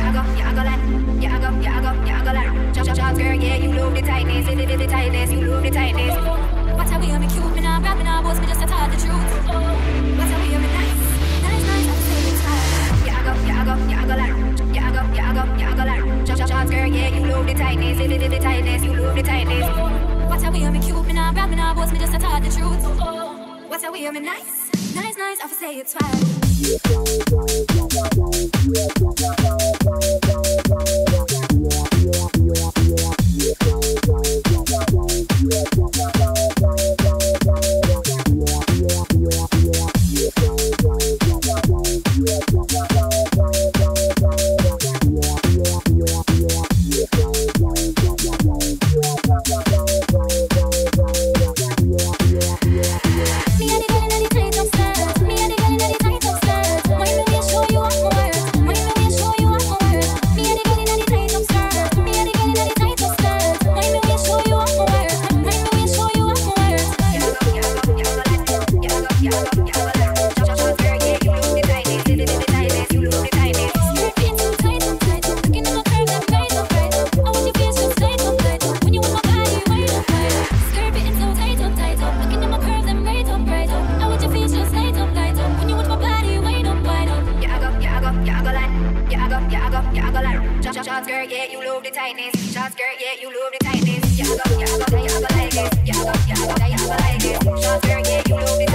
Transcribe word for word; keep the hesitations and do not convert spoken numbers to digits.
I go, yeah, I go like, yeah, I go, yeah, I go, yeah, I go like. Short, short, short skirt, yeah, you love the tightness, the, the, the tightness, you love the tightness. What's how we have me cute, me now, rap me now, boss me just to tell the truth. What's how we have me nice, nice, nice, I'm saying it's hard. Yeah, I go, yeah, I go, yeah, I go like, yeah, I go, yeah, I go, yeah, I go like. Short, short, short skirt, yeah, you love the tightness, the, the, the, the tightness, you love the tightness. What's how we have me cute, me now, rap me now, boss me just to tell the truth. What's how we have me nice, nice, nice, I'll say it's right. Short skirt, yeah, you love the tightness. Short skirt, yeah, you love the tightness. Yeah, I go, yeah, I go, yeah, I go like it. Yeah, I go, yeah, I go, yeah, I go like it. Short skirt, yeah, you love the